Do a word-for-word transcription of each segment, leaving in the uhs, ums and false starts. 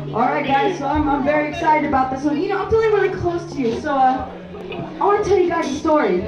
Alright guys, so I'm, I'm very excited about this one. You know, I'm feeling really close to you, so uh, I want to tell you guys a story.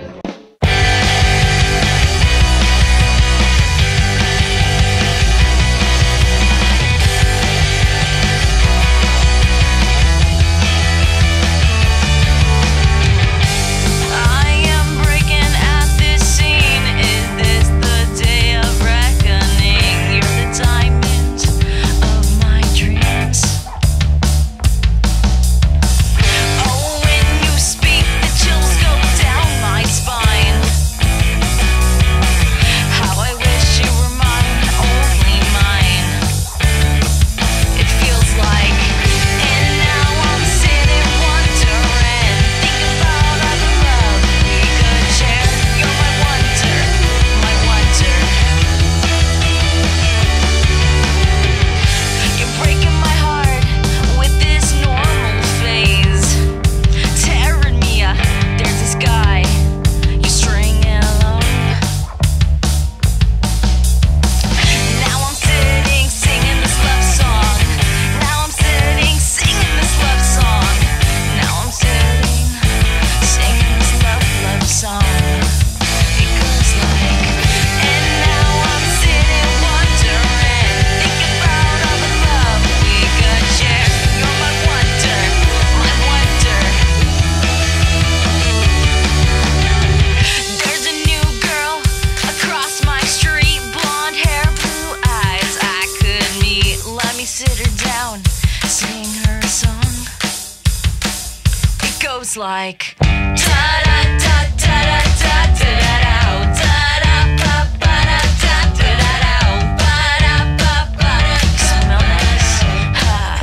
Like da da da da da da da da da da ba da da da da ba da ba ba da. You smell nice, ha.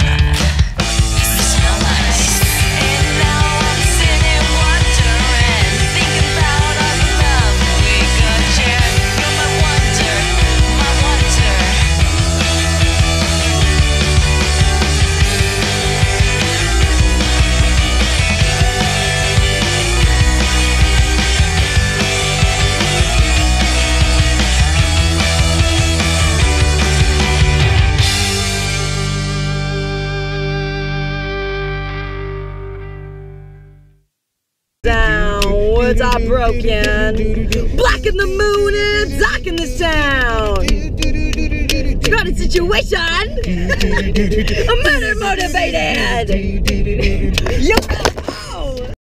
You smell nice. And now I'm sitting wondering, thinking about all the love we could share. You're my wonder, my wonder. Down, woods are broken, black in the moon and dark in this town. Got a situation, I'm murder motivated. Yep.